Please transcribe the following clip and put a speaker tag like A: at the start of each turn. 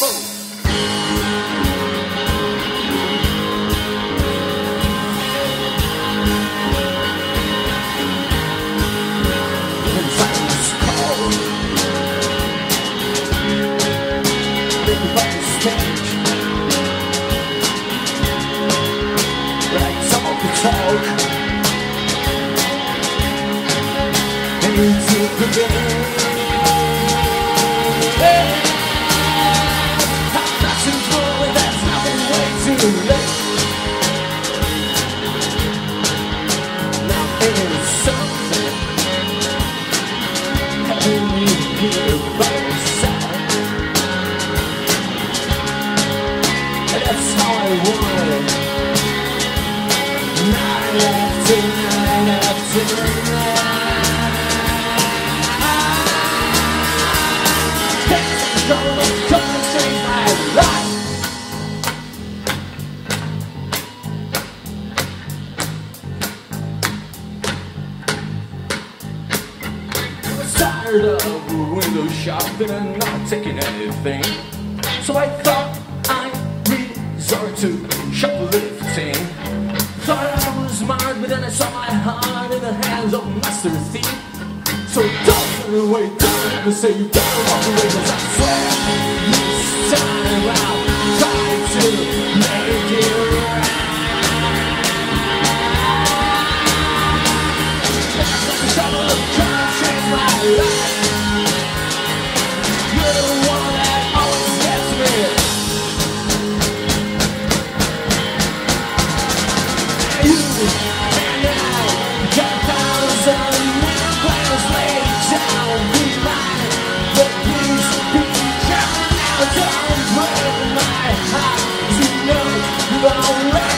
A: Tired of window shopping and not taking anything, so I thought I'd resort to shoplifting. Thought I was smart, but then I saw my heart in the hands of a master thief. So don't turn away, don't ever say you gotta walk away, 'cause I swear this time I'll try to make it right. I'm trying to change my life. You're the one that always gets me. You and I got 1,000 little plans laid down. Be mine, but please be careful now. Don't break my heart. You know you're alright.